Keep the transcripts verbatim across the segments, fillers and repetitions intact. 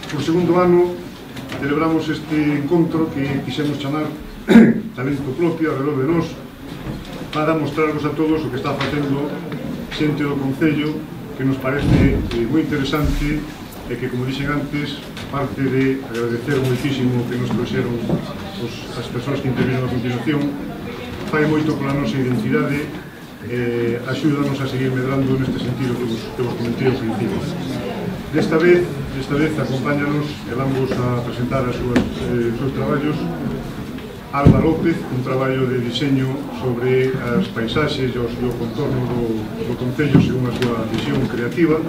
por segundo ano celebramos este encontro que quixemos chamar Talento Propio alrededor de nós, para mostrarvos a todos o que está facendo xente do Concello, que nos parece eh, moi interesante, e que, como dixen antes, parte de agradecer moitísimo que nos trouxeron os, as persoas que intervinieron a continuación, fai moito pola nosa identidade, eh, axúdanos a seguir medrando neste sentido que vos, que vos comentei ao principio. Desta vez, desta vez acompáñanos e vamos a presentar as súas, eh, os seus traballos Alba López, un traballo de diseño sobre as paisaxes e o contorno do, do Concello según a súa visión creativa,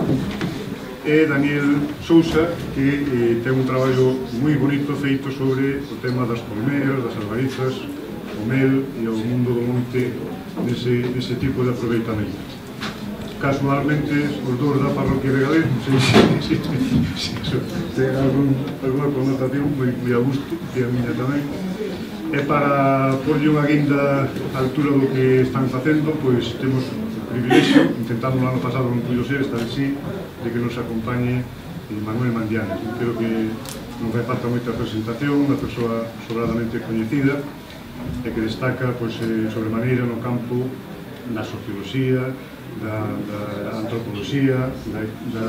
e Daniel Sousa, que eh, ten un traballo moi bonito feito sobre o tema das palmeras, das albarizas, o mel e o mundo do monte nese, nese tipo de aproveitamento. Casualmente, os dous da parroquia de Galés, non sei se, se, se, se ten algún, alguna connotación moi, moi a gusto, que a miña tamén. E para porlle unha guinda á altura do que están facendo, pois temos o privilexio, intentamos no ano pasado non puido ser, esta vez sí, de que nos acompañe Manuel Mandianes. Creo que non fai falta moita presentación, unha persoa sobradamente coñecida e que destaca pois, eh, sobremaneira no campo da socioloxía, da, da antropoloxía, da, da,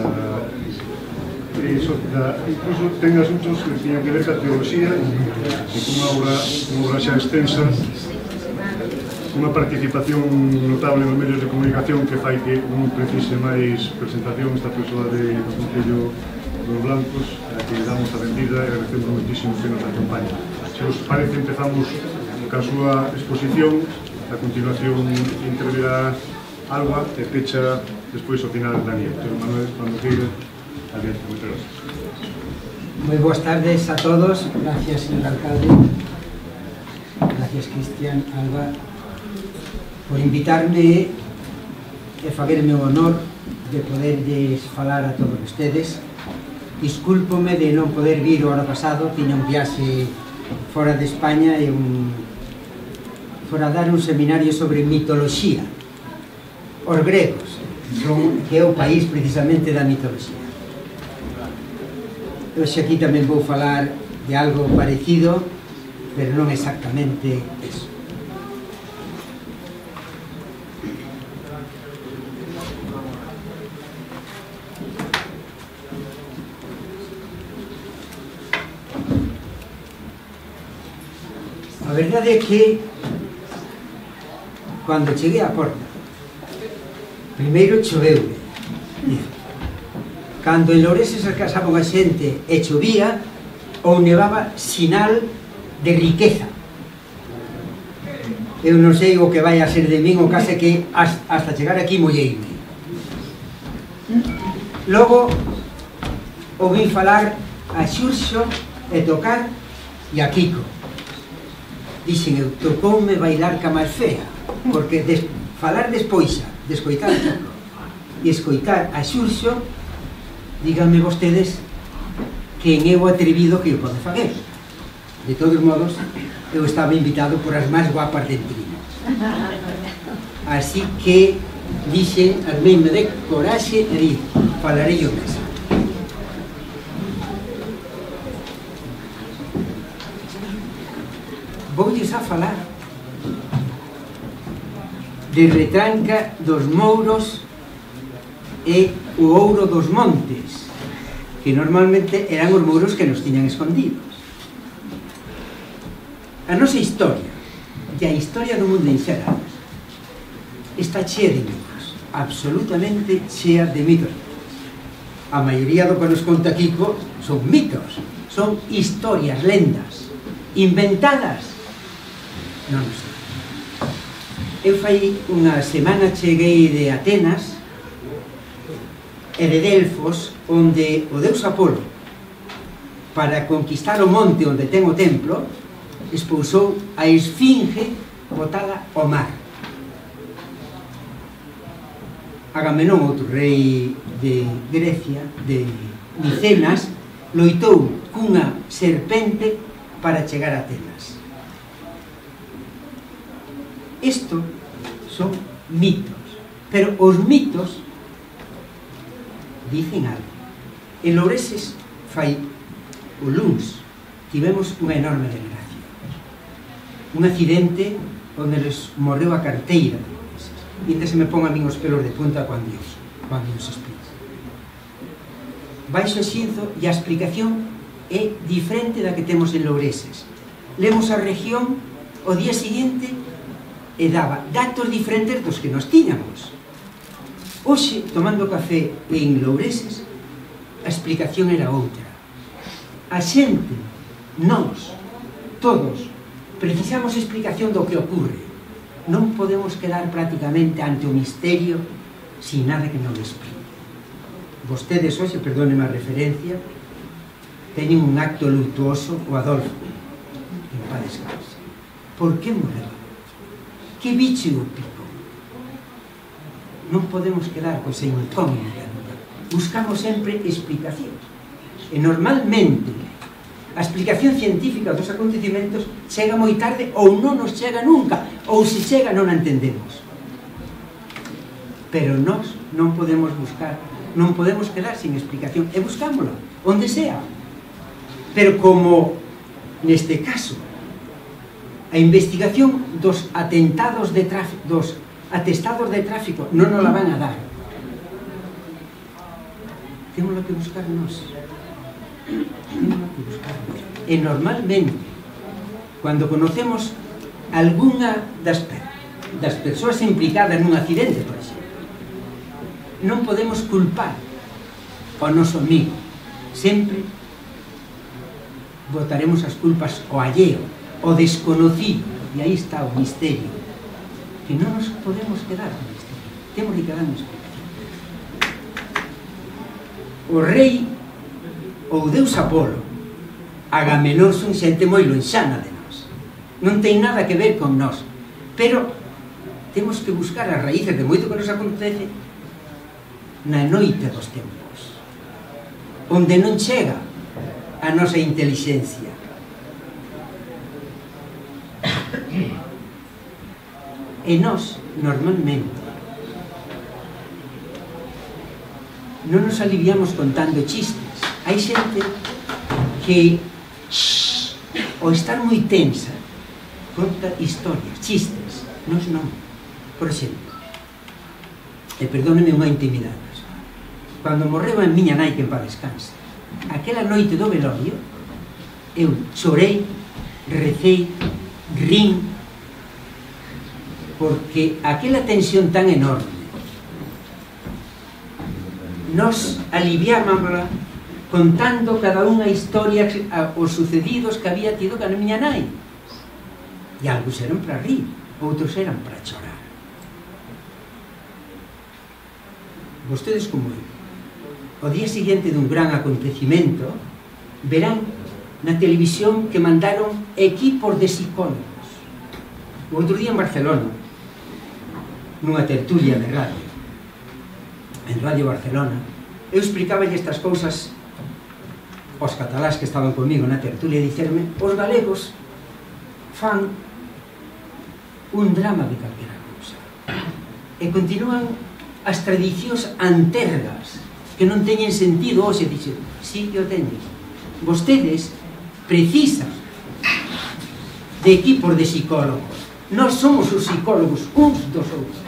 eso, da, incluso ten asuntos que tiñan que ver ca teoloxía, e cunha obra, unha obra xa extensa, unha participación notable nos medios de comunicación que fai que non precise máis presentación esta persoa de, do Concello dos Blancos, a que damos a benvida e agradecemos moitísimo que nos acompañe. Se os parece, empezamos ca súa exposición, a continuación intervirá Alba e pecha despois ao final Daniel. Pero Manuel, cando queira, adiante, moitas gracias. Moi boas tardes a todos, gracias, señor alcalde, gracias, Cristian, Alba, por invitarme e fagerme o honor de poderlles falar a todos ustedes. Discúlpome de non poder vir o ano pasado, tiña un viaxe fora de España e un fora a dar un seminario sobre mitoloxía. Os gregos, son, que é o país precisamente da mitoloxía. Hoxe aquí tamén vou falar de algo parecido, pero non exactamente eso. A verdade é que cando cheguei á porta, primeiro choveume. Cando en Loureses se casaban a xente e chovía, ou nevaba, sinal de riqueza. Eu non sei o que vai a ser de min, o case que hasta chegar aquí molleime. Logo, ouvi falar a Xurxo e tocar e a Kiko. Dixen, eu tocoume bailar ca máis fea, porque des, falar despois de escoitar a Kiko e escoitar a Xurxo, díganme vostedes quen é o atrevido que o pode fazer. De todos modos, eu estaba invitado por as máis guapas de Entrinas. Así que dixen, armeime de coraxe e di, falarei o mesmo. Voulles a falar de Retranca dos Mouros e o ouro dos montes, que normalmente eran os mouros que nos tiñan escondidos. A nosa historia e a historia do mundo en xeral está chea de mitos, absolutamente chea de mitos. A maioría do que nos conta Kiko son mitos, son historias, lendas, inventadas. Non sei. Eu fai unha semana cheguei de Atenas e de Delfos, onde o deus Apolo, para conquistar o monte onde ten o templo, expulsou a esfinge botada ao mar. Agamenón, outro rei de Grecia, de Micenas, loitou cunha serpente para chegar a Atenas. Isto son mitos, pero os mitos dicen algo. En Loureses fai o luns tivemos unha enorme desgracia, un accidente onde les morreu a carteira de Loureses, e ainda se me pon a min os pelos de punta cando os, cando os explico. Baixo xinzo e a explicación é diferente da que temos en Loureses. Lemos a región o día seguinte e daba datos diferentes dos que nos tiñamos. Hoxe, tomando café en Loureses, a explicación era outra. A xente, nós, todos, precisamos explicación do que ocurre. Non podemos quedar prácticamente ante o misterio sin nada que nos explique. Vostedes hoxe, perdóneme a referencia, teñen un acto luctuoso o Adolfo, en paz descanse. Por que morreu? Que bicho o pico? Non podemos quedar con esa incógnita. Buscamos sempre explicación. E normalmente a explicación científica dos acontecimentos chega moi tarde ou non nos chega nunca, ou se chega non a entendemos. Pero nós non podemos buscar, non podemos quedar sin explicación, e buscámosla, onde sea. Pero como neste caso a investigación dos atentados de tráfico, dos atestados de tráfico non nos la van a dar, temos que buscar nós. Temos que buscar nós. E normalmente, cando conocemos algunha das, das persoas implicadas nun accidente, por exemplo, non podemos culpar ao noso amigo. Sempre botaremos as culpas ao alleo, ao desconocido, e aí está o misterio, que non nos podemos quedar con isto. Temos que quedar nos. O rei ou deus Apolo, Agamenón, son xente moi lonxana de nós, non ten nada que ver con nós, pero temos que buscar as raíces de moito que nos acontece na noite dos tempos, onde non chega a nosa intelixencia. E nós, normalmente, non nos aliviamos contando chistes. Hai xente que, ao estar moi tensa, conta historias, chistes. Nos non. Por exemplo, e perdóneme unha intimidade, cando morreu a miña nai, que en paz descanse, aquela noite do velorio, eu chorei, recei, rin, porque aquela tensión tan enorme nos aliviámosla contando cada unha historia, os sucedidos que había tido con a miña nai, e algúns eran para rir, outros eran para chorar. Vostedes, como eu, ao día seguinte dun gran acontecimento, verán na televisión que mandaron equipos de psicólogos. O outro día en Barcelona, nunha tertulia de radio, en Radio Barcelona, eu explicaba estas cousas aos catalás que estaban comigo na tertulia, e dicerme, os galegos fan un drama de calquera cousa, e continúan as tradicións antergas que non teñen sentido hoxe. Dixen, sí que o teñen. Vostedes precisan de equipos de psicólogos. Nós somos os psicólogos uns dos outros.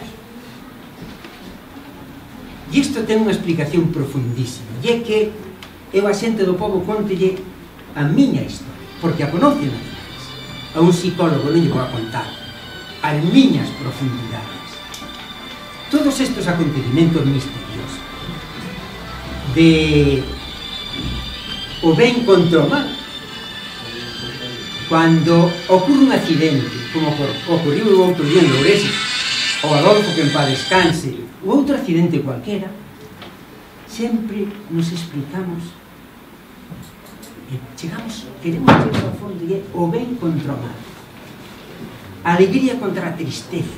E isto ten unha explicación profundísima, e é que eu a xente do povo contelle a miña historia, porque a conocen a miñas. A un psicólogo non lle vou a contar as miñas profundidades. Todos estes acontecimentos misteriosos de o ben contra o mal, cando ocurre un accidente, como ocurriu o outro día en Loureses, o Adolfo, que en paz descanse, ou outro accidente cualquera, sempre nos explicamos e chegamos, queremos chegar ao fondo, e é o ben contra o mal, a alegría contra a tristeza.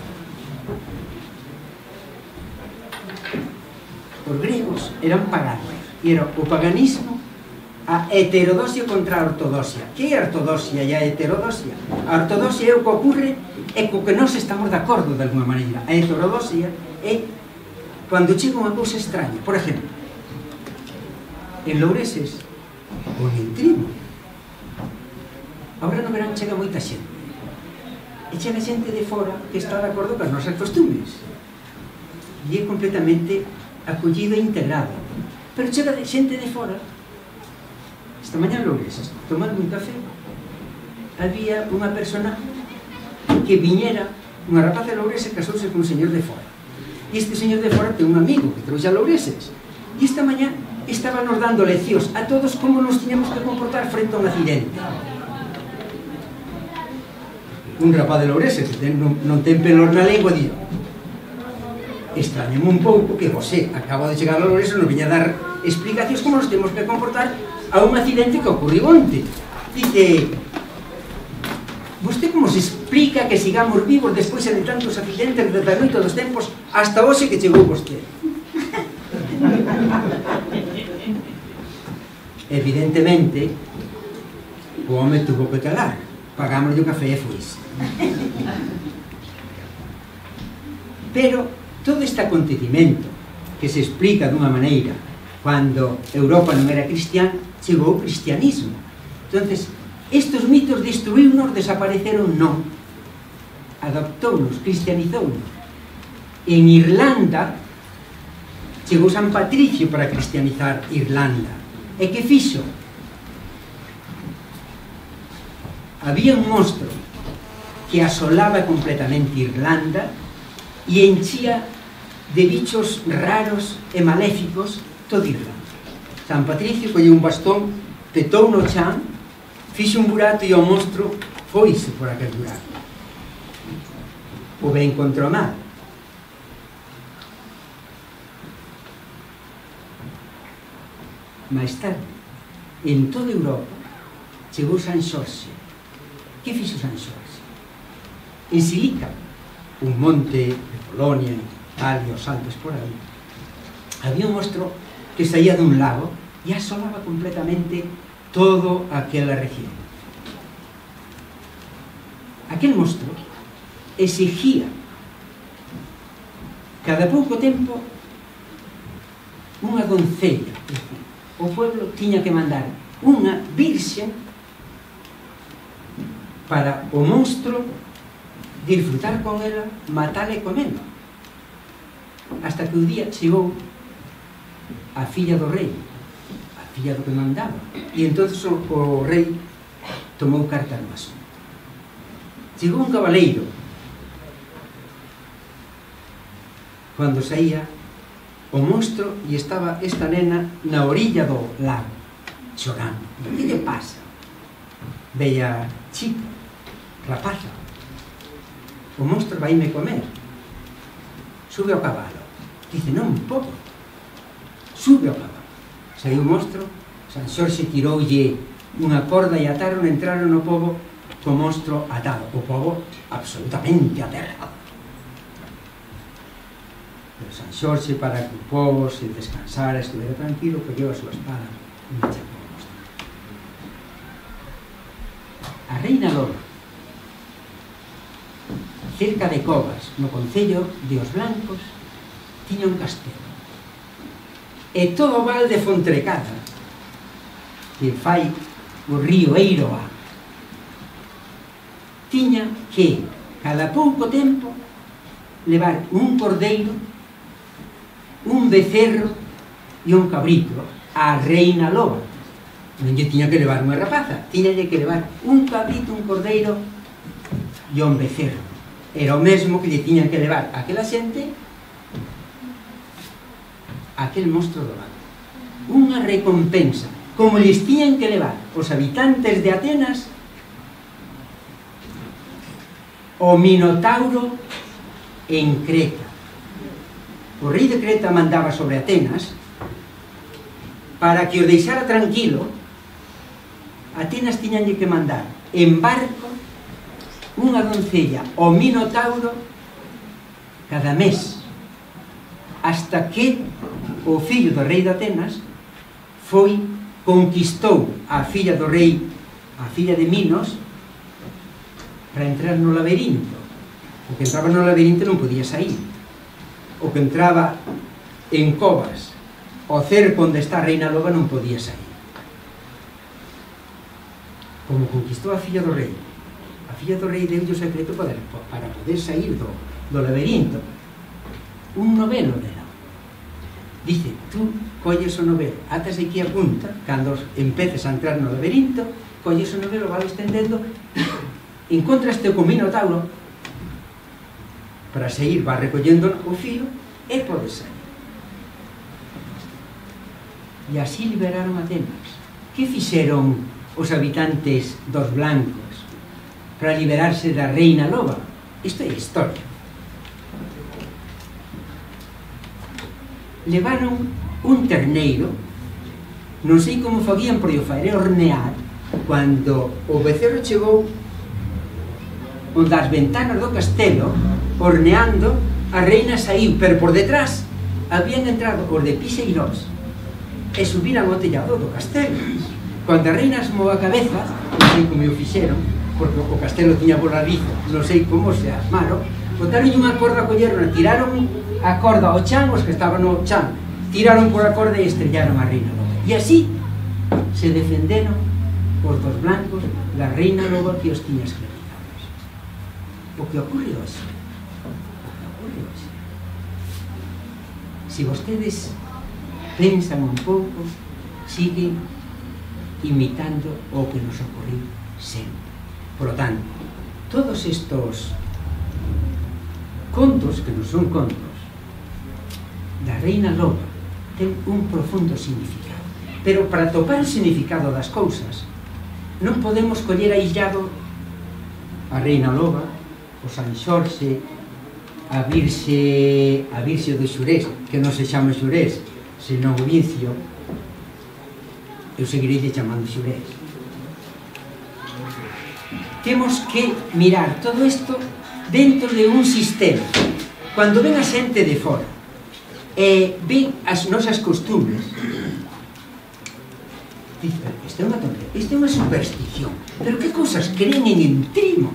Os gregos eran paganos, e era o paganismo, a heterodoxia contra a ortodoxia. Que é a ortodoxia e a heterodoxia? A ortodoxia é o que ocurre e co que nós estamos de acordo de alguma maneira. A heterodoxia é cando chega unha cousa extraña. Por exemplo, en Loureses ou nin tribo. Agora no verán chega moita xente, e chega xente de fora que está de acordo con as nosas costumes, e é completamente acollido e integrado. Pero chega xente de fora. Esta mañá en Louresas, tomando un café, había unha persona que viñera, unha rapaza de Louresas, casouse con un señor de fora, e este señor de fora ten un amigo que trouxe a Louresas, e esta mañá estaba nos dando leccións a todos como nos tiñamos que comportar frente a un accidente. Un rapaz de Louresas que ten, non, non ten pelos na lengua, di: extrañame un pouco que José acaba de chegar a Louresas, nos viña a dar explicacións como nos temos que comportar a un accidente que ocorriu onte. Dice: vostede como se explica que sigamos vivos despois de tantos accidentes desde a noite dos tempos hasta hoxe que chegou vostede? Evidentemente o home tuvo que calar, pagámoslle o café e fuise. Pero todo este acontecimento que se explica dunha maneira cando Europa non era cristián, chegou o cristianismo. Entonces, estes mitos destruíunos, desapareceron? Non. Adoptounos, cristianizounos. En Irlanda chegou San Patricio para cristianizar Irlanda. E que fixo? Había un monstro que asolaba completamente Irlanda e enchía de bichos raros e maléficos toda Irlanda. San Patricio colleu un bastón, petou no chan, fixe un burato e o monstro foise por aquel burato. O ben contra o mal. Mais tarde, en toda Europa, chegou San Xorxe. Que fixo San Xorxe? En Silica, un monte de Polonia, en Italia, os Alpes por aí, había un monstro que saía dun lago e asolaba completamente toda aquela región. Aquel monstro exigía cada pouco tempo unha doncella. O pueblo tiña que mandar unha virxen para o monstro disfrutar con ela, matala e comela. Hasta que un día chegou a filla do rei, a filla do que mandaba, e entonces o, o rei tomou carta no asunto. Chegou un cabaleiro cando saía o monstro e estaba esta nena na orilla do lago chorando. Que lle pasa? Veia chica, rapaza, o monstro vaime comer. Sube ao cabalo. Dice: non podo. Sube ao cabalo. Saiu o monstro, San Xorxe tiroulle unha corda e ataron, entraron no pobo co monstro atado. O pobo absolutamente aterrado. Pero San Xorxe, para que o pobo se descansara, estuvera tranquilo, colleu a súa espada e me chapou o monstro. A reina Loba, cerca de Covas, no concello de Os Blancos, tiña un castelo. E todo o val de Fontrecada, que fai o río Eiroa, tiña que, cada pouco tempo, levar un cordeiro, un becerro e un cabrito á reina Loba. Non lle tiña que levar unha rapaza, tiñalle que levar un cabrito, un cordeiro e un becerro. Era o mesmo que lle tiñan que levar aquela xente aquel monstro do lago. Unha recompensa, como lles tiñan que levar os habitantes de Atenas o Minotauro en Creta. O rei de Creta mandaba sobre Atenas para que o deixara tranquilo. Atenas tiñanlle que mandar en barco unha doncella o Minotauro cada mes, hasta que o fillo do rei de Atenas foi, conquistou a filla do rei, a filla de Minos, para entrar no laberinto. O que entraba no laberinto non podía sair. O que entraba en Covas, o cerco onde está a reina Loba, non podía sair. como conquistou a filla do rei, a filla do rei deu o secreto para, para poder sair do, do laberinto. Un novelo dela. Dice, tú colles o novelo, atas aquí a punta, cando empeces a entrar no laberinto, colles o novelo, vas estendendo, encontraste o Minotauro, para seguir, vas recollendo o fío e podes sair. E así liberaron Atenas. Que fixeron os habitantes dos blancos para liberarse da reina loba? Isto é historia. Levaron un terneiro, non sei como fagían por o faer hornear, cando o becerro chegou onde as ventanas do castelo, horneando, a reina saiu, pero por detrás habían entrado os de Pixeirós e subiran o tellado do castelo. Cando a reina asmou a cabeza, non sei como o fixeron, porque o castelo tiña voladizo, non sei como se asmaron, botaron unha corda, colleron, tiraron a corda ao chan, os que estaban no chan, tiraron por a corda e estrellaron a reina loba. E así se defenderon os dos blancos da reina loba que os tiña esclavizados. O que ocorre hoxe, o que ocorre hoxe, se vostedes pensan un pouco, siguen imitando o que nos ocorriu sempre. Por lo tanto, todos estos contos, que non son contos, da reina loba, ten un profundo significado. Pero para topar o significado das cousas, non podemos coller aillado a reina loba, o San Xorxe, a Virxe, a Virxe de Xurés, que non se chama Xurés, senón o Vincio. Eu seguirei chamando Xurés. Temos que mirar todo isto dentro de un sistema. Cando ven a xente de fora e ven as nosas costumes, dicen, isto é unha tontería, isto é unha superstición, pero que cousas creen en Entrimo?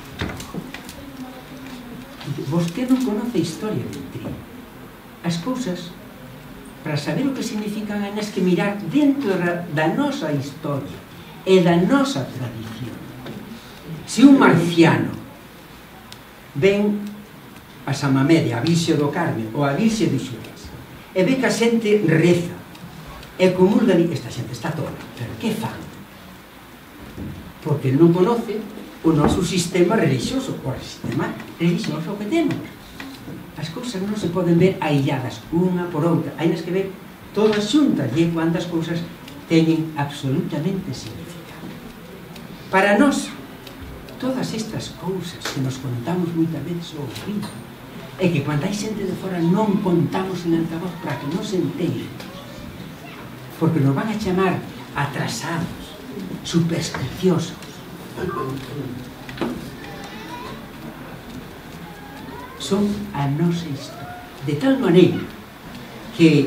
Vostede non conoce a historia de Entrimo. As cousas, para saber o que significan, hai que mirar dentro da nosa historia e da nosa tradición. Se un marciano ven a Samamedia, a Virxe do Carme ou a Virxe de Xurés e ve que a xente reza e comulga, esta xente está toda, pero que fan? Porque non conoce o noso sistema religioso, o sistema religioso que temos. As cousas non se poden ver ailladas unha por outra, hai nas que ver todas xuntas, e cuantas cousas teñen absolutamente significado. Para nós, todas estas cousas que nos contamos moitas veces ao oído, e que cando hai xente de fora non contamos en altavoz para que non se entere, porque nos van a chamar atrasados, supersticiosos. Son a nosa historia, de tal maneira que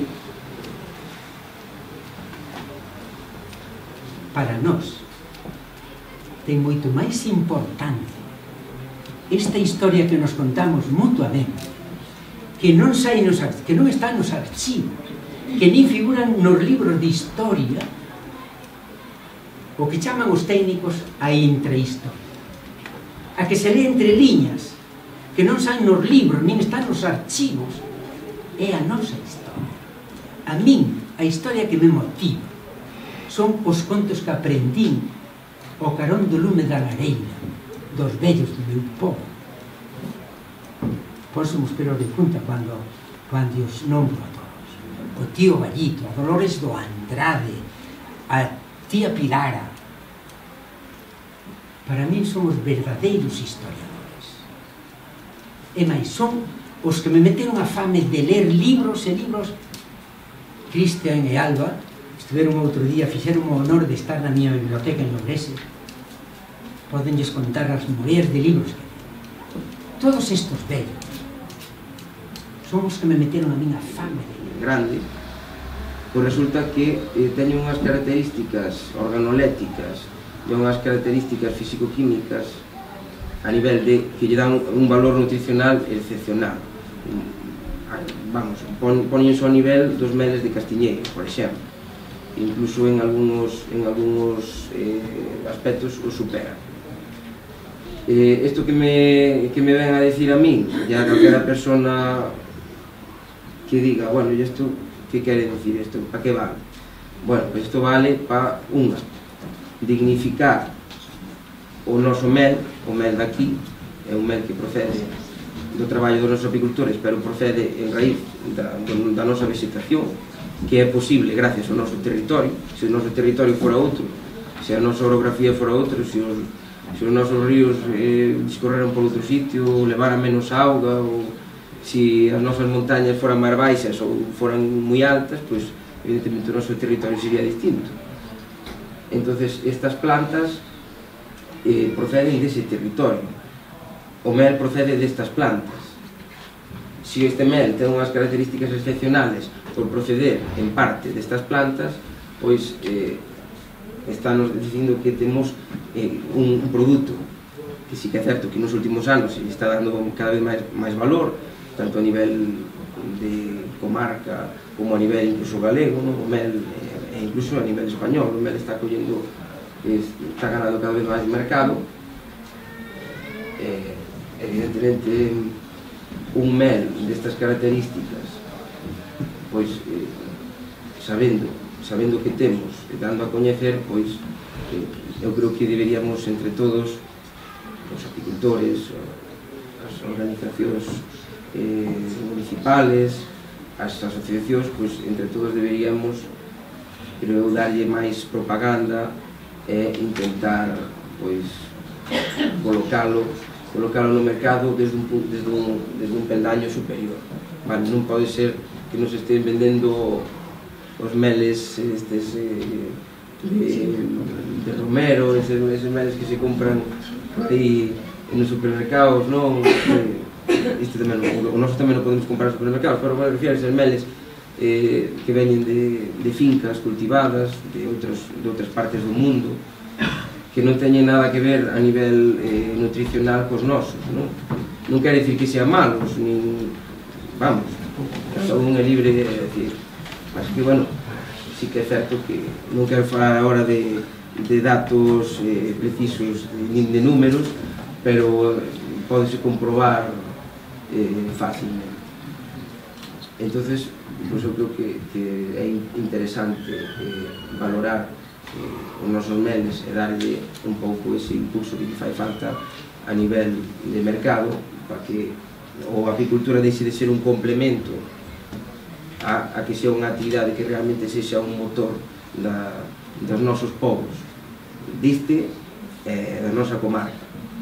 para nós ten moito máis importancia esta historia que nos contamos mutuamente, que non sai nos, que non está nos archivos, que nin figuran nos libros de historia, o que chaman os técnicos a intrahistoria, a que se lee entre liñas, que non saen nos libros, nin están nos archivos, é a nosa historia. A min, a historia que me motiva son os contos que aprendín ao carón do lume da lareira dos vellos do meu povo. Ponse os pelos de punta cando, cando os nombro a todos. O tío Gallito, a Dolores do Andrade, a tía Pilara. Para min son os verdadeiros historiadores. E máis, son os que me meteron a fame de ler libros e libros. Cristian e Alba estiveron outro día, fixeron o honor de estar na miña biblioteca en Logrese. Podenlles contar as moedas de libros que ten. Todos estos vellos son os que me meteron a min a fame de libros. Grande, pois resulta que eh, teñen unhas características organolécticas e unhas características físico-químicas a nivel de que lle dan un valor nutricional excepcional. Vamos, pon, ponense ao nivel dos meles de Castiñeiro, por exemplo. incluso en algunos, en algunos eh, aspectos o supera. Eh, esto que me, que me ven a decir a mí, ya calquera persona que diga, bueno, ¿y esto qué quere decir esto? ¿Para qué vale? Bueno, pues isto vale para, unha, dignificar o noso mel, o mel daqui, é un mel que procede do traballo dos nosos apicultores, pero procede en raíz da, da nosa vegetación, que é posible gracias ao noso territorio. Se o noso territorio fora outro, se a nosa orografía fora outra, se os, se os nosos ríos eh, discorreran por outro sitio, levaran menos auga, ou se as nosas montañas foran máis baixas ou foran moi altas, pois evidentemente o noso territorio sería distinto. Entonces estas plantas eh, proceden dese territorio. O mel procede destas plantas. Se este mel ten unhas características excepcionales por proceder en parte destas plantas, pois eh, estános dicindo que temos eh, un, un produto que sí que é certo que nos últimos anos se está dando cada vez máis, máis valor, tanto a nivel de comarca como a nivel incluso galego, ¿no? O mel, e incluso a nivel español, o mel está collendo, está ganando cada vez máis mercado. Eh, evidentemente un mel destas características, pois eh, sabendo sabendo que temos e dando a coñecer, pois eh, eu creo que deberíamos entre todos, os apicultores, as organizacións eh, municipales, as asociacións, pois entre todos deberíamos, creo, darlle máis propaganda e intentar pois colocalo colocalo no mercado desde un, desde un, desde un peldaño superior. Vale, non pode ser que nos estén vendendo os meles estes eh, de, de romero, eses, eses meles que se compran aí nos supermercados, non? Eh, isto tamén, o noso tamén non podemos comprar nos supermercados, pero me refiero a eses meles eh, que veñen de, de fincas cultivadas de, outros, de outras partes do mundo, que non teñen nada que ver a nivel eh, nutricional cos nosos, non? Non quere dicir que sean malos, nin... vamos, cada un é libre, é dicir, mas que, bueno, sí que é certo que non quero falar agora de, de datos eh, precisos, nin de números, pero pódese comprobar eh, fácilmente. Entonces, pues, eu creo que, que é interesante eh, valorar eh, os nosos meles e darlle un pouco ese impulso que lle fai falta a nivel de mercado para que a apicultura deixe de ser un complemento a, a que sea unha actividade que realmente sexa un motor da, dos nosos povos, diste eh, da nosa comarca.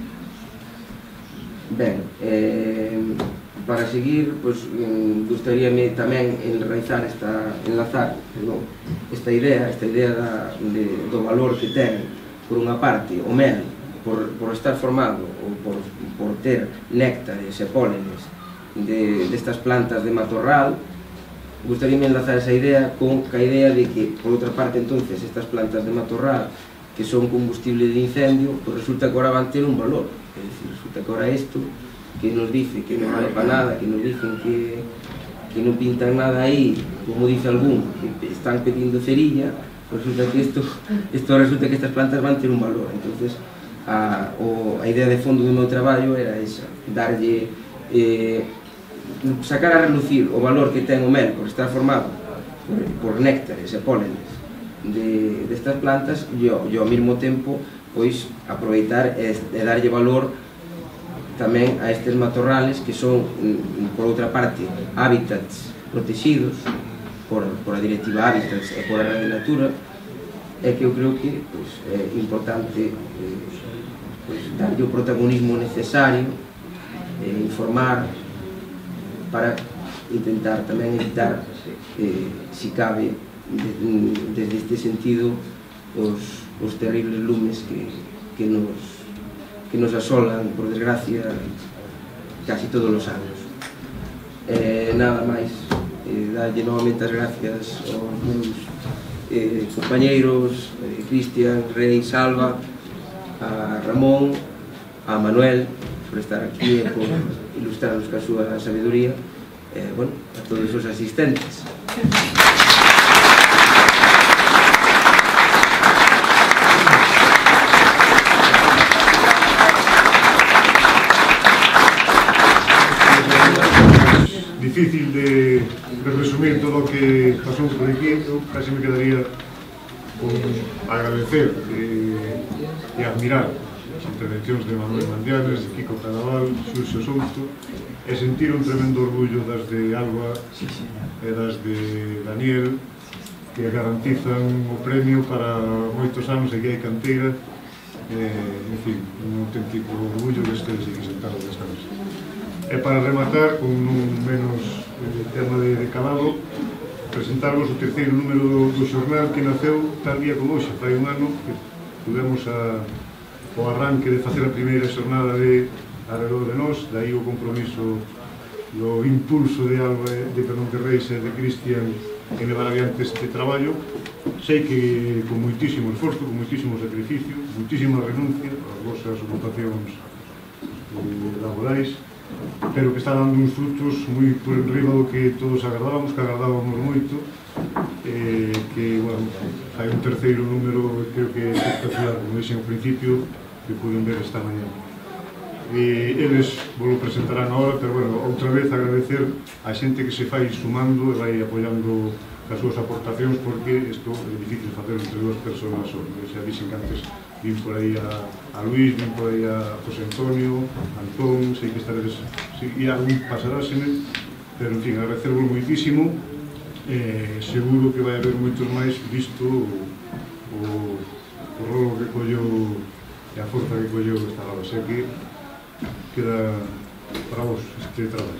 Ben, eh, para seguir, pues, gustaríame tamén enraizar esta, enlazar perdón, esta idea, esta idea da, de, do valor que ten, por unha parte, o mel, por, por estar formado ou por, por ter néctares e pólenes de, destas plantas de matorral. Gustaríame enlazar esa idea con a idea de que, por outra parte, entonces, estas plantas de matorral que son combustible de incendio, pues resulta que ahora van ter un valor. É dicir, resulta que ahora isto que nos dice que non vale para nada, que nos dicen que, que non pintan nada aí, como dice algún, que están pedindo cerilla, resulta que isto, isto resulta que estas plantas van ter un valor. Entonces, a, o, a idea de fondo do meu traballo era esa, darlle, eh, sacar a relucir o valor que ten o mel por estar formado por, por néctares e pólenes de, destas plantas e ao, e ao mesmo tempo pois aproveitar e, e darlle valor tamén a estes matorrales que son, por outra parte, hábitats protegidos por, por a Directiva Hábitats e por a Red Natura, e que eu creo que pois, é importante eh, pois, darlle o protagonismo necesario, eh, informar, para intentar tamén evitar, eh, si cabe, de, desde este sentido, os, os terribles lumes que, que nos que nos asolan, por desgracia, casi todos os anos. Eh, nada máis, eh, darlle novamente as gracias aos meus eh, compañeiros, eh, Cristian, Rei, Salva, a Ramón, a Manuel, por estar aquí e por ilustrarnos ca súa sabiduría, e, eh, bueno, a todos os asistentes. difícil de, de resumir todo o que pasou por aquí. Eu casi me quedaría con agradecer e, e admirar as intervencións de Manuel Mandianes, de Kiko Cadaval, Xurxo Souto, e sentir un tremendo orgullo das de Alba e das de Daniel, que garantizan o premio para moitos anos e que hai canteira. Eh, en fin, un auténtico orgullo que estedes aquí sentados desta mesa. E para rematar, con un menos eh, tema de, de calado, presentarvos o terceiro número do, do xornal que naceu tal día como hoxe, fai un ano que tuvemos a, o arranque de facer a primeira xornada de Arredor de Nós, daí o compromiso, o impulso de Alba, de Fernando Terreis e de Cristian en levar adiante este traballo. Sei que con moitísimo esforzo, con moitísimo sacrificio, moitísima renuncia ás vosas ocupacións laborais, pero que está dando uns frutos moi por enriba do que todos agardábamos, que agardábamos moito, eh, que, bueno, hai un terceiro número, creo que é espectacular, como dixen ao principio, que poden ver esta mañá. E eles vos lo presentarán agora, pero, bueno, outra vez agradecer a xente que se fai sumando e vai apoiando as súas aportacións, porque isto é difícil facer entre dúas persoas só. Xa dixen que antes vin por aí a, a Luís, vin por aí a José Antonio, Antón, sei que estaredes, si, e algún pasaráseme, pero, en fin, agradecervos moitísimo. Eh, seguro que vai haber moitos máis, visto o, o, o rolo que collou e a forza que collou esta hora. Sei que queda para vos este traballo.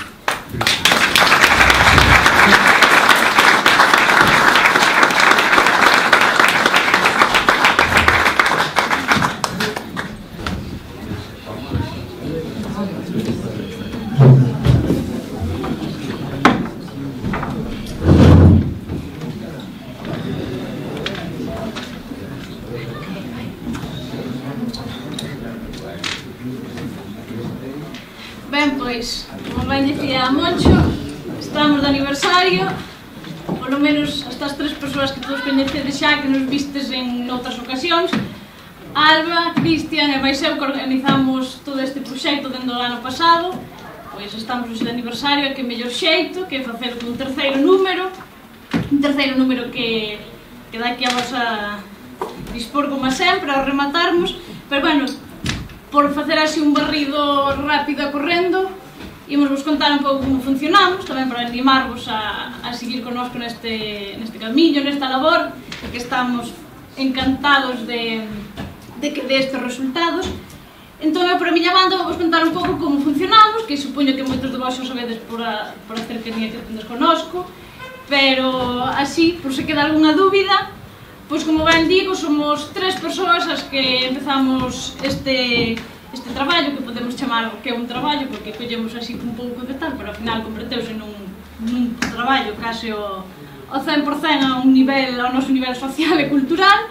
Ben, pois, como ben dicía Moncho, estamos de aniversario, polo menos estas tres persoas que todos coñecedes xa, que nos vistes en outras ocasións. Alba, Cristian e máis eu que organizamos todo este proxecto dende o ano pasado. Pois estamos de aniversario, e que mellor xeito que facer un terceiro número, un terceiro número que, que daqui a vos a dispor como sempre, ao rematarmos, pero, bueno, por facer así un barrido rápido e correndo, imos vos contar un pouco como funcionamos, tamén para animarvos a, a seguir connosco neste, neste camiño, nesta labor, que estamos encantados de, de que de estes resultados. Entón, eu, por a miña banda, vou vos contar un pouco como funcionamos, que supoño que moitos de vos xa sabedes por a, por a cercanía que tendes connosco, pero así, por se queda algunha dúbida, pois, como ben digo, somos tres persoas as que empezamos este, este traballo, que podemos chamar que é un traballo, porque collemos así un pouco de tal, pero ao final converteuse nun, nun traballo case o, o cen por cen a un nivel, ao noso nivel social e cultural.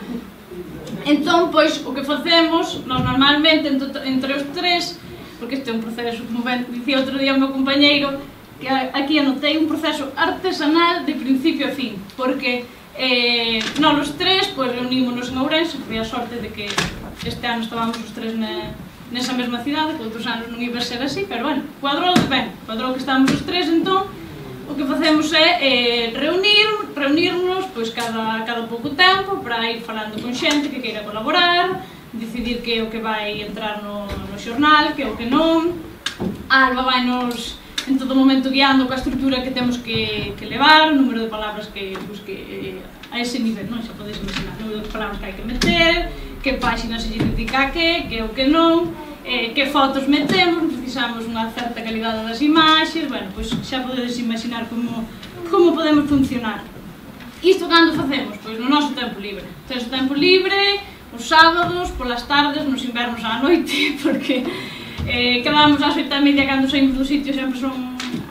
Entón, pois, o que facemos, nós normalmente, entre os tres, porque este é un proceso, como ben dicía outro día o meu compañeiro, que aquí anotei un proceso artesanal de principio a fin, porque Eh, non os tres, pois, reunímonos en Ourense, foi a sorte de que este ano estábamos os tres na, nesa mesma cidade, que outros anos non iba a ser así, pero, bueno, cuadrou de ben, cuadrou que estábamos os tres, entón, o que facemos é eh, reunir, reunirnos, pois, cada, cada pouco tempo, para ir falando con xente que queira colaborar, decidir que é o que vai entrar no, no xornal, que é o que non. A Alba vai nos en todo momento guiando coa estrutura que temos que, que levar, o número de palabras que, pues, que a ese nivel, non? Xa podes imaginar, o número de palabras que hai que meter, que páxina se lle dedica a que, que o que non, eh, que fotos metemos, precisamos unha certa calidade das imaxes, bueno, pois xa podedes imaginar como, como podemos funcionar. Isto cando facemos? Pois no noso tempo libre. O noso tempo libre, os sábados, polas tardes, nos invernos á noite, porque Eh, quedamos ás oito e media cando saímos do sitio, sempre son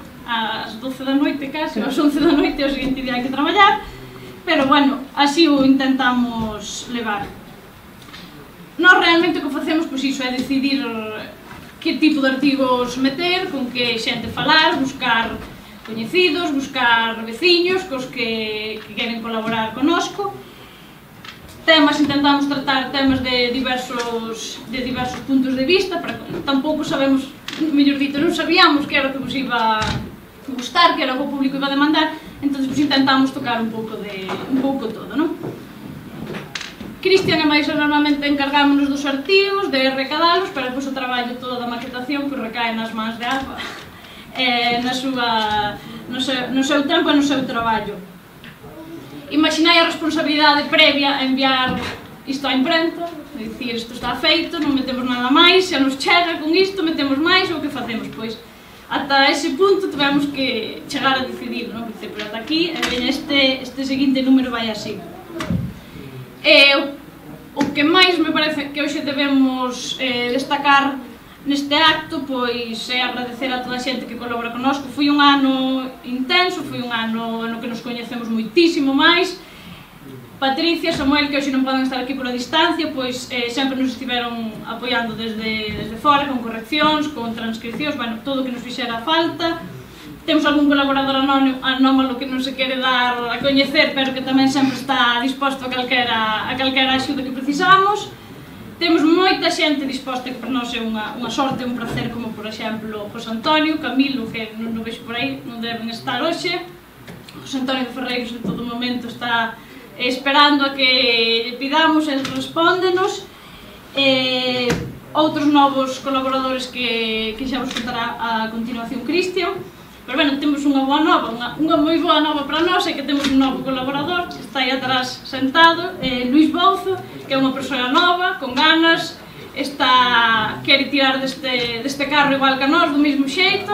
ás doce da noite case, ás once da noite, o seguinte día hai que traballar, pero, bueno, así o intentamos levar. Nós realmente o que facemos, pois iso, é decidir que tipo de artigos meter, con que xente falar, buscar coñecidos, buscar veciños, cos que, que queren colaborar connosco. Temas, intentamos tratar temas de diversos, de diversos puntos de vista, para, tampouco sabemos, mellor dito, non sabíamos que era o que vos iba, que vos gustar, que era o que o público iba a demandar, entón pues, intentamos tocar un pouco de un pouco todo, non? Cristian e máis normalmente encargámonos dos artigos, de recadalos, pero depois o traballo todo da maquetación pues, recae nas mans de Alba, eh, na súa, no, seu, no seu tempo e no seu traballo. Imaginai a responsabilidade previa a enviar isto á imprenta, é dicir, isto está feito, non metemos nada máis, xa nos chega con isto, metemos máis, ou que facemos? Pois, ata ese punto tivemos que chegar a decidir, non? Porque, pero ata aquí, e veña, este, este seguinte número vai así. E o, o que máis me parece que hoxe debemos eh, destacar neste acto, pois é agradecer a toda a xente que colabora connosco. Foi un ano intenso, foi un ano no que nos coñecemos moitísimo máis. Patricia, Samuel, que hoxe non poden estar aquí por a distancia, pois eh, sempre nos estiveron apoiando desde, desde fora, con correccións, con transcripcións, bueno, todo o que nos fixera falta. Temos algún colaborador anómalo que non se quere dar a coñecer, pero que tamén sempre está disposto a calquera, a calquera axuda que precisamos. Temos moita xente disposta, que para nós é unha, unha sorte e un placer, como por exemplo José Antonio, Camilo, que non, non vexo por aí, non deben estar hoxe. José Antonio de Ferreiros en todo momento está esperando a que lle pidamos, e respóndenos. Eh, outros novos colaboradores que, que xa vos contará a continuación Cristian. Pero, bueno, temos unha boa nova, unha, unha moi boa nova para nós, é que temos un novo colaborador, que está aí atrás sentado, eh, Luís Bouzo, que é unha persoa nova, con ganas, está, quere tirar deste, deste carro igual que a nós, do mesmo xeito,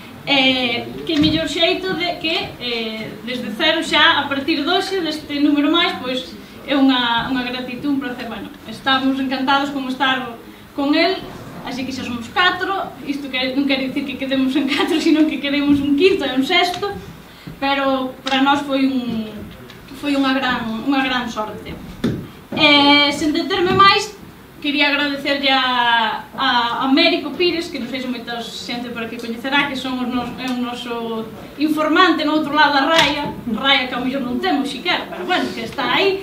eh, que mellor xeito de que, eh, desde cero xa, a partir de hoxe, deste número máis, pois, é unha, unha gratitud, un placer, bueno, estamos encantados con estar con el. Así que xa somos catro, isto que, non quere dicir que quedemos en catro, sino que quedemos un quinto e un sexto, pero para nós foi, un, foi unha, gran, unha gran sorte. Eh, sen determe máis, quería agradecerlle a, a Américo Pires, que non sei se moita xente por aquí coñecerá, que son os nos, é un noso informante no outro lado da raia, raia que ao mellor non temos xiquera, pero bueno, que está aí.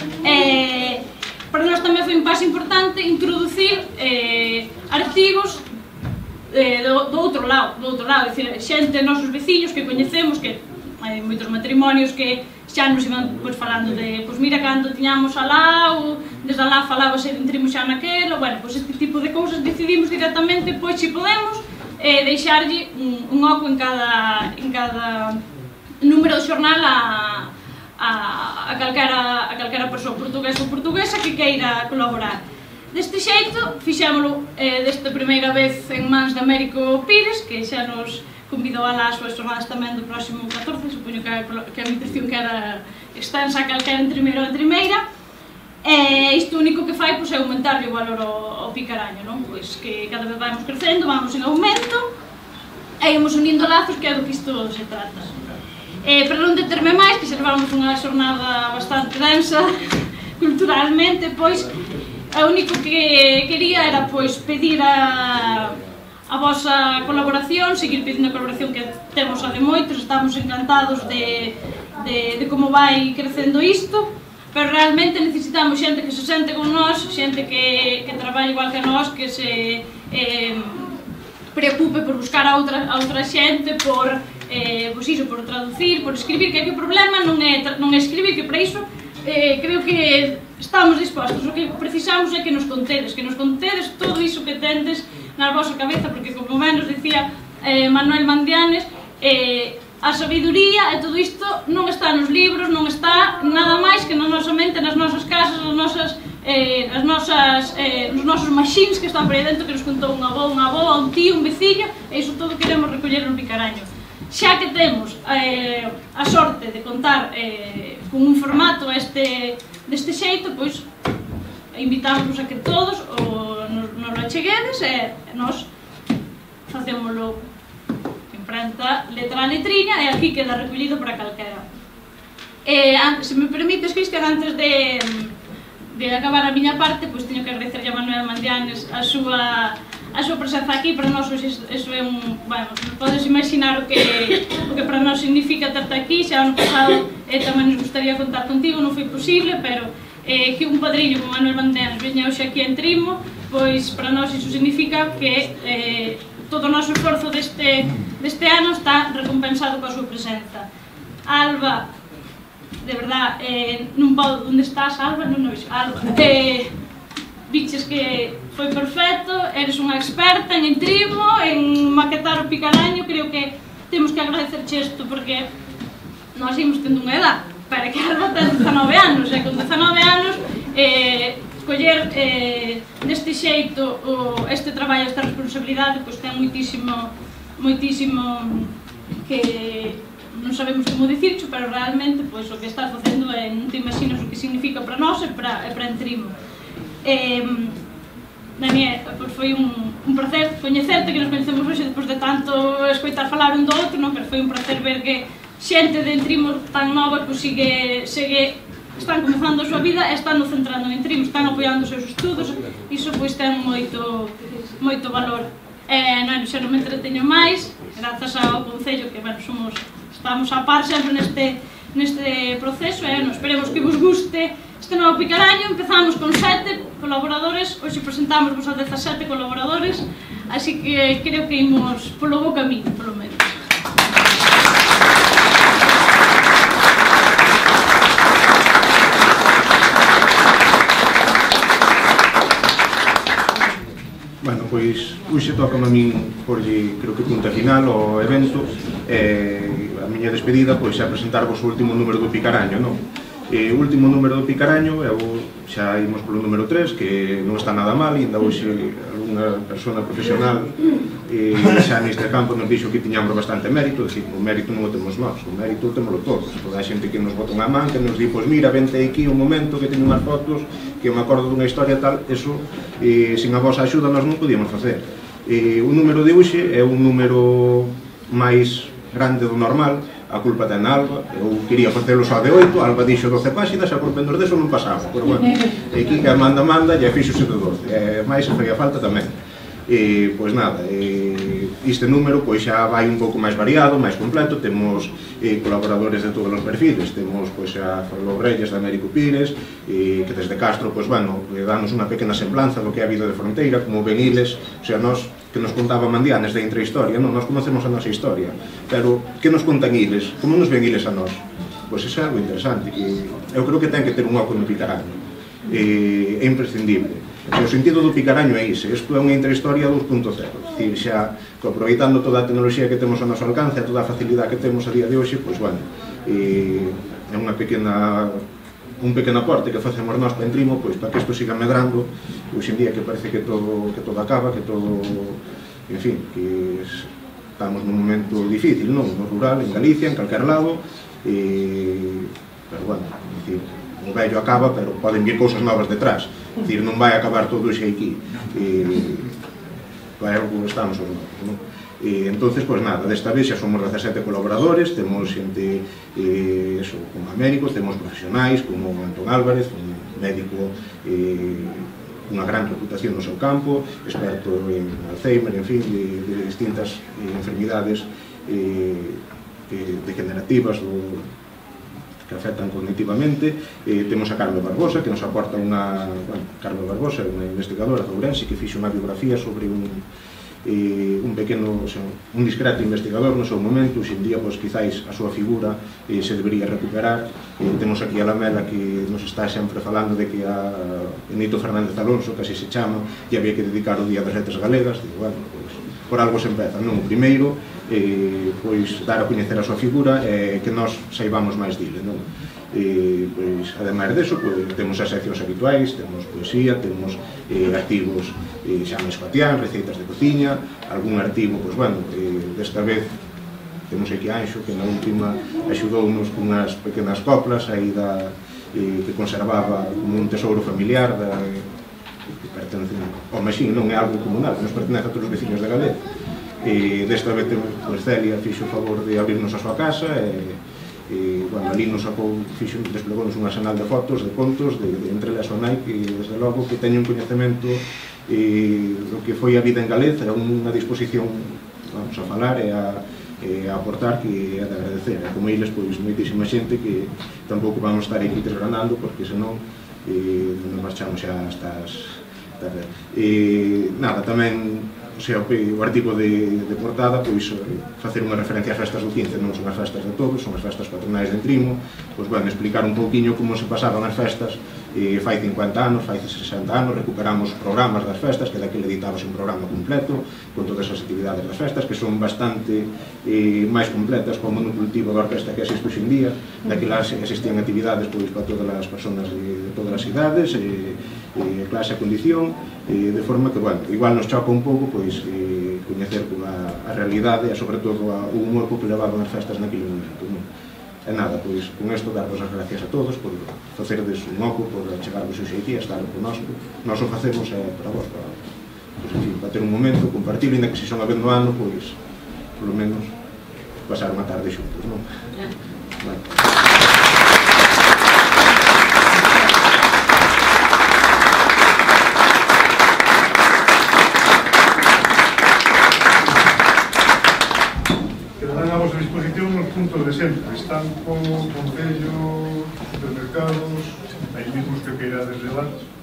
Eh, Para nós tamén foi un paso importante introducir eh, artigos eh, do, do outro lado, do outro lado, é dicir, xente, nosos veciños que coñecemos, que hai moitos matrimonios que xa nos iban pois, falando de, pois mira, cando tiñamos alá, ou desde alá falábase de entrimo xa naquelo, bueno, pois este tipo de cousas decidimos directamente, pois se podemos, eh, deixarlle un, un oco en cada, en cada número do xornal a A, a, calquera, a calquera persoa portuguesa ou portuguesa que queira colaborar. Deste xeito, fixémolo eh, desta primeira vez en mans de Américo Pires, que xa nos convidou a las súas jornadas tamén do próximo catorce, supoño que a, que a invitación que era extensa a calquera en trimeira ou en trimeira. E isto único que fai pois, é aumentar o valor ao, ao picaraño, non? Pois que cada vez vamos crecendo, vamos en aumento, e ímos unindo lazos, que é do que isto se trata. Eh, para non determe máis, que se levamos unha xornada bastante densa culturalmente, pois o único que quería era pois pedir a, a vosa colaboración, seguir pedindo a colaboración que temos a de moitos, estamos encantados de, de, de como vai crecendo isto, pero realmente necesitamos xente que se sente con nós, xente que, que traballe igual que nós, que se eh, preocupe por buscar a outra, a outra xente, por Eh, pois iso, por traducir, por escribir, que, que o problema non é, non é escribir, que para iso eh, creo que estamos dispostos, o que precisamos é que nos contedes, que nos contedes todo iso que tendes na vosa cabeza, porque como menos dicía eh, Manuel Mandianes, eh, a sabiduría e todo isto non está nos libros, non está nada máis que na nosa mente, nas nosas casas, nas nosas, eh, as nosas, eh, nos nosos machines que están por aí dentro, que nos contou un avó, un avó, un tío, un veciño, e iso todo queremos recoller no picaraño. Xa que temos eh, a sorte de contar eh, con un formato este, deste xeito, pois invitamos a que todos o, nos, nos lo acheguedes e nós facémolo en imprenta letra a letriña e aquí queda recollido para calquera. Eh, se me permites, Cristian, antes de, de acabar a miña parte, pois teño que agradecerlle a Manuel Mandianes a súa a súa presenza aquí. Para nós iso é un, bueno, podes imaginar o que o que para nós significa terte aquí. Xa ano pasado eh, tamén nos gustaría contar contigo, non foi posible, pero eh, que un padriño como Manuel Mandianes veña hoxe aquí en Trimo, pois para nós iso significa que eh, todo o noso esforzo deste, deste ano está recompensado coa súa presenza. Alba, de verdad, eh, non podo, onde estás, Alba? Non, non vexo, Alba. Eh, Viches que foi perfecto, eres unha experta en entrimo, en maquetar o picaraño. Creo que temos que agradecerche isto porque nós imos tendo unha edad, para que Alba ten dezanove anos, e con dezanove anos eh, coller eh, deste xeito o, este traballo, esta responsabilidade, pois ten moitísimo, moitísimo que non sabemos como dicircho, pero realmente pois, o que estás facendo é, non te imaginas o que significa para nós e para, e para Entrimo. Eh, Daniel, pois foi un, un placer coñecerte, que nos coñecemos hoxe despois de tanto escoitar falar un do outro, non? Pero foi un placer ver que xente de Entrimo tan nova pois, sigue, segue, están comezando a súa vida e están centrando en Entrimo, están apoiando os seus estudos, iso pois ten moito, moito valor. Eh, non, xa non me entreteño máis, grazas ao Concello que, bueno, somos, estamos a par sempre neste, neste proceso, e eh, nos esperemos que vos guste este novo picaraño. Empezamos con sete colaboradores, hoxe presentamos vos a dezasete colaboradores, así que creo que imos polo bo camiño, polo menos. Bueno, pois, hoxe toca a min porlle, creo que punta final ao evento. eh, a miña despedida pois é presentarvos o último número do Picaraño, non? E o último número do Picaraño, eu xa imos polo número tres, que non está nada mal, e ainda hoxe algunha persona profesional e xa neste campo nos dixo que tiñamos bastante mérito. Decir, o mérito non o temos nós, o mérito temos todos, toda a xente que nos bota unha man, que nos di, pois mira, vente aquí un momento que teño unhas fotos, que me acordo dunha historia tal, eso, e, sin a vosa axuda nós non podíamos facer. E o número de hoxe é un número máis grande do normal. A culpa ten Alba, eu quería facelo só de oito, Alba dixo doce páxinas, a por menos deso non pasaba, pero bueno, e aquí que manda, manda, e fixose de doce, e máis se fai a falta tamén. E, pois nada, e, este número pois xa vai un pouco máis variado, máis completo, temos eh, colaboradores de todos os perfiles, temos pois a Fernando Reyes de Américo Pires, e, que desde Castro, pois bueno, danos unha pequena semblanza do que é a vida de fronteira, como veniles, o sea, nós, que nos contaba Mandianes de intrahistoria, non, nós conocemos a nosa historia, pero que nos contan iles, como nos ven iles a nós? Pois iso é algo interesante, que eu creo que ten que ter un oco no Picaraño, e, é imprescindible. O sentido do Picaraño é ese, isto é unha intrahistoria dos punto cero, é dicir, xa, aproveitando toda a tecnoloxía que temos ao noso alcance, toda a facilidade que temos a día de hoxe, pois, bueno, e, é unha pequena, un pequeno aporte que facemos nós para Entrimo, pois, para que isto siga medrando, hoxe en día que parece que todo, que todo acaba, que todo, en fin, que estamos nun momento difícil, non? No rural, en Galicia, en calquer lado, e, pero, bueno, é dicir, o vello acaba, pero poden vir cousas novas detrás. É dicir, non vai acabar todo iso aquí. E vai algo que estamos os novos, non? E entonces, pois nada, desta vez xa somos dezasete colaboradores, temos xente, eh, eso, como Américo, temos profesionais, como Antón Álvarez, un médico eh, unha gran reputación no seu campo, experto en Alzheimer, en fin, de, de distintas eh, enfermidades eh, degenerativas ou que afectan cognitivamente. Eh, temos a Carme Barbosa, que nos aporta unha... Bueno, Carme Barbosa é unha investigadora de Ourense que fixe unha biografía sobre un, eh, un pequeno, o sea, un discreto investigador no seu momento. Hoxe en día, pois, quizáis a súa figura eh, se debería recuperar. Eh, temos aquí a Lamela que nos está sempre falando de que a Benito Fernández Alonso, que así se chama, e había que dedicar o Día das Letras Galegas. Digo, bueno, pois, por algo se empeza, non? Primeiro, eh, pois, dar a coñecer a súa figura e eh, que nós saibamos máis dile, non? E, pois, ademais deso, pois, temos as seccións habituais, temos poesía, temos eh, artigos eh, xa máis cotián, receitas de cociña, algún artigo, pois, bueno, eh, desta vez temos aquí a Anxo, que na última axudounos cunhas pequenas coplas aí da, eh, que conservaba como un tesouro familiar da, que pertence ao Maxín, non é algo comunal, que nos pertenece a todos os veciños de Galeza. E desta vez, pois, Celia fixo o favor de abrirnos a súa casa e, e bueno, ali nos sacou, fixo, desplegounos unha xanal de fotos, de contos, de, de entre elas o Nai, que desde logo que teño un coñecemento e, do que foi a vida en Galeza, é unha disposición, vamos a falar e a, e a aportar, que é de agradecer. E como eles, pois, moitísima xente que tampouco vamos estar aquí desgranando, porque senón eh, nos marchamos xa hasta as tarde. E nada, tamén o sea, o artigo de, de portada, pois, facer unha referencia ás festas do quince, non son as festas de todos, son as festas patronais de Entrimo, pois, bueno, explicar un pouquiño como se pasaban as festas, e fai cincuenta anos, fai sesenta anos, recuperamos programas das festas, que daquele editábase un programa completo, con todas as actividades das festas, que son bastante eh, máis completas como no cultivo da orquesta que existe hoxe en día, daquela existían actividades pois, para todas as personas de, de todas as idades, e, e clase a condición, e de forma que, bueno, igual nos choca un pouco pois, eh, coñecer a, a realidade e, sobre todo, a, o humor que levaban as festas naquele momento, non? E nada, pois, con isto, darvos as gracias a todos por facerdes un oco, por chegarvos hoxe aquí, a estar conosco. Nós o facemos é para vos, para, pois, en fin, para ter un momento, compartir, ainda que se son a vez no ano, pois, polo menos, pasar unha tarde xuntos, non? Vale. A vosa disposición nos puntos de sempre, estanco, concello, supermercados, aí mismos que queirades levar.